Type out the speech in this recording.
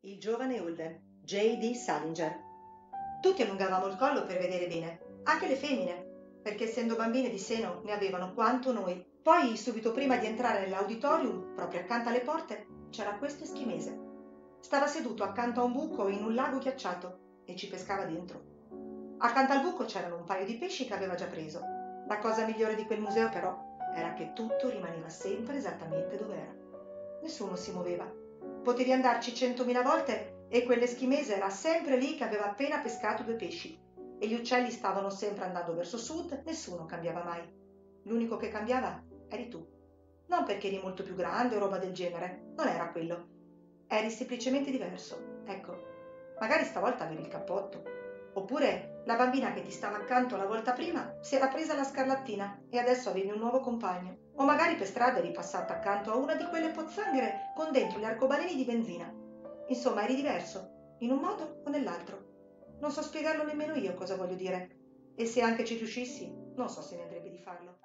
Il giovane Holden, J.D. Salinger. Tutti allungavamo il collo per vedere bene, anche le femmine, perché essendo bambine di seno ne avevano quanto noi. Poi, subito prima di entrare nell'auditorium, proprio accanto alle porte, c'era questo eschimese. Stava seduto accanto a un buco in un lago ghiacciato e ci pescava dentro. Accanto al buco c'erano un paio di pesci che aveva già preso. La cosa migliore di quel museo, però, era che tutto rimaneva sempre esattamente dove era. Nessuno si muoveva. Potevi andarci 100.000 volte e quell'eschimese era sempre lì che aveva appena pescato due pesci. E gli uccelli stavano sempre andando verso sud, nessuno cambiava mai. L'unico che cambiava eri tu. Non perché eri molto più grande o roba del genere, non era quello. Eri semplicemente diverso. Ecco, magari stavolta avevi il cappotto. Oppure la bambina che ti stava accanto la volta prima si era presa la scarlattina e adesso avevi un nuovo compagno. O magari per strada eri passata accanto a una di quelle pozzanghere con dentro gli arcobaleni di benzina. Insomma, eri diverso, in un modo o nell'altro. Non so spiegarlo nemmeno io cosa voglio dire. E se anche ci riuscissi, non so se ne andrebbe di farlo.